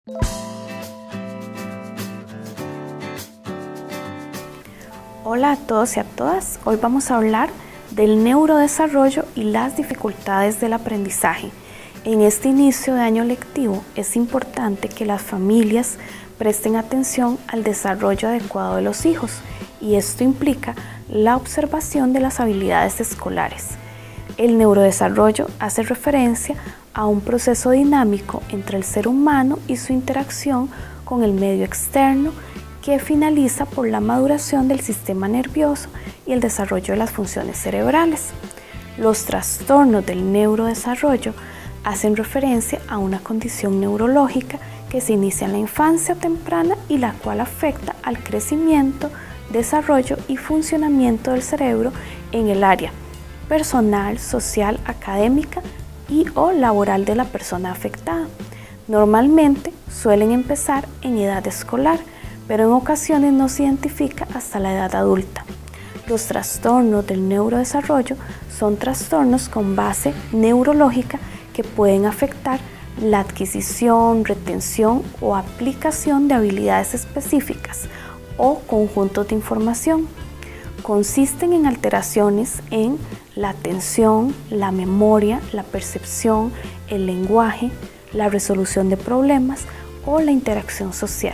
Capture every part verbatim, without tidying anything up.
Hola a todos y a todas, hoy vamos a hablar del neurodesarrollo y las dificultades del aprendizaje. En este inicio de año lectivo es importante que las familias presten atención al desarrollo adecuado de los hijos y esto implica la observación de las habilidades escolares. El neurodesarrollo hace referencia a un proceso dinámico entre el ser humano y su interacción con el medio externo que finaliza por la maduración del sistema nervioso y el desarrollo de las funciones cerebrales. Los trastornos del neurodesarrollo hacen referencia a una condición neurológica que se inicia en la infancia temprana y la cual afecta al crecimiento, desarrollo y funcionamiento del cerebro en el área personal, social, académica y o laboral de la persona afectada. Normalmente suelen empezar en edad escolar, pero en ocasiones no se identifica hasta la edad adulta. Los trastornos del neurodesarrollo son trastornos con base neurológica que pueden afectar la adquisición, retención o aplicación de habilidades específicas o conjuntos de información. Consisten en alteraciones en la atención, la memoria, la percepción, el lenguaje, la resolución de problemas o la interacción social.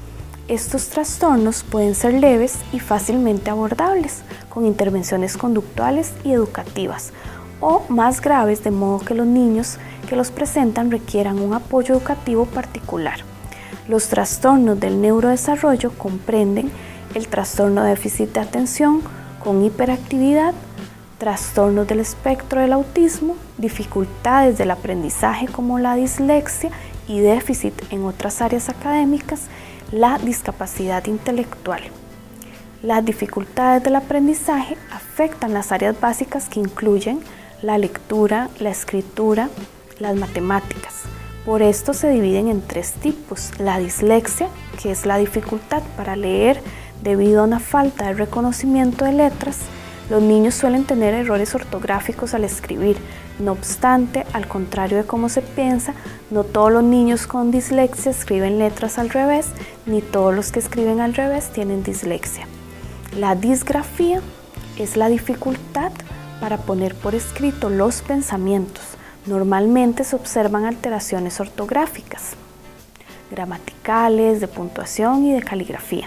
Estos trastornos pueden ser leves y fácilmente abordables con intervenciones conductuales y educativas, o más graves de modo que los niños que los presentan requieran un apoyo educativo particular. Los trastornos del neurodesarrollo comprenden el trastorno de déficit de atención con hiperactividad, trastornos del espectro del autismo, dificultades del aprendizaje como la dislexia y déficit en otras áreas académicas, la discapacidad intelectual. Las dificultades del aprendizaje afectan las áreas básicas que incluyen la lectura, la escritura, las matemáticas. Por esto se dividen en tres tipos: la dislexia, que es la dificultad para leer debido a una falta de reconocimiento de letras. Los niños suelen tener errores ortográficos al escribir. No obstante, al contrario de cómo se piensa, no todos los niños con dislexia escriben letras al revés, ni todos los que escriben al revés tienen dislexia. La disgrafía es la dificultad para poner por escrito los pensamientos. Normalmente se observan alteraciones ortográficas, gramaticales, de puntuación y de caligrafía.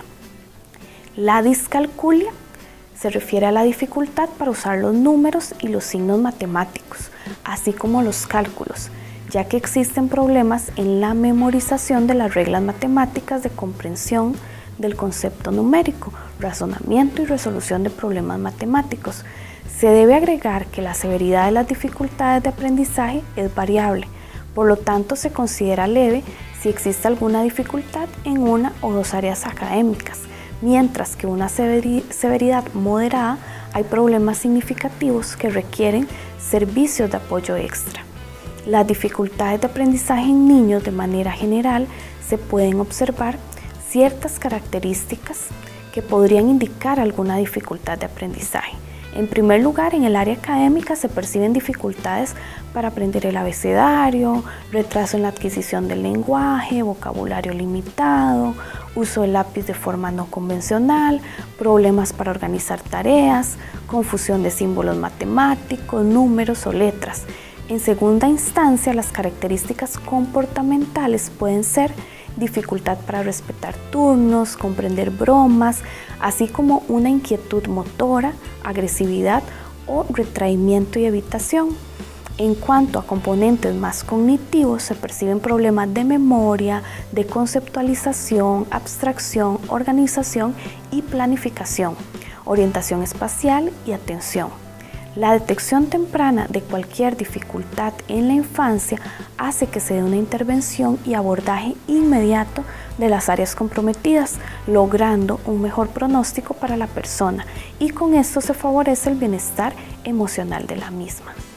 La discalculia se refiere a la dificultad para usar los números y los signos matemáticos, así como los cálculos, ya que existen problemas en la memorización de las reglas matemáticas de comprensión del concepto numérico, razonamiento y resolución de problemas matemáticos. Se debe agregar que la severidad de las dificultades de aprendizaje es variable, por lo tanto se considera leve si existe alguna dificultad en una o dos áreas académicas, mientras que una severidad moderada hay problemas significativos que requieren servicios de apoyo extra. Las dificultades de aprendizaje en niños de manera general se pueden observar ciertas características que podrían indicar alguna dificultad de aprendizaje. En primer lugar, en el área académica se perciben dificultades para aprender el abecedario, retraso en la adquisición del lenguaje, vocabulario limitado, uso del lápiz de forma no convencional, problemas para organizar tareas, confusión de símbolos matemáticos, números o letras. En segunda instancia, las características comportamentales pueden ser dificultad para respetar turnos, comprender bromas, así como una inquietud motora, agresividad o retraimiento y evitación. En cuanto a componentes más cognitivos, se perciben problemas de memoria, de conceptualización, abstracción, organización y planificación, orientación espacial y atención. La detección temprana de cualquier dificultad en la infancia hace que se dé una intervención y abordaje inmediato de las áreas comprometidas, logrando un mejor pronóstico para la persona, y con esto se favorece el bienestar emocional de la misma.